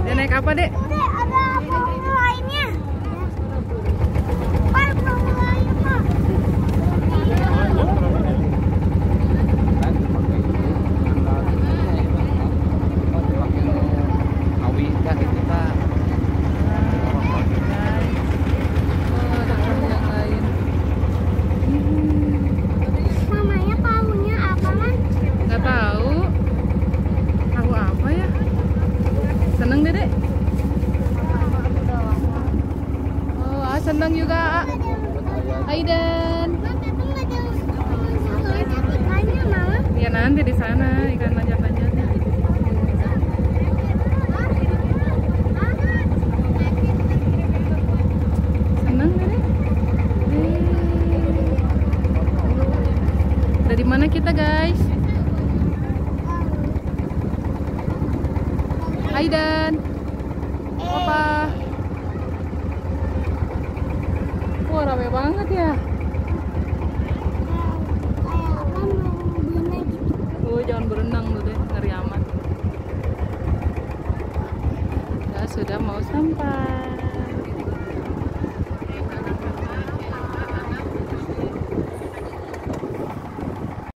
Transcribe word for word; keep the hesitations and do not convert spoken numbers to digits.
Dia naik apa, Dek? Dek, ada perahu lainnya. Pak, perahu lain, Pak. Mamanya perahunya apa, Man? Nggak tahu. Tahu apa ya? Seneng, Dek? Oh, ah, seneng juga. Ah. Aidan. Ya nanti di sana ikan lanjut-lanjutnya. Seneng, Dek? Eh. Dari mana kita, guys? Aidan. Apa? Wah, rame banget ya. Oh, jangan berenang lu deh, ngeri amat. Ya, sudah mau sampai.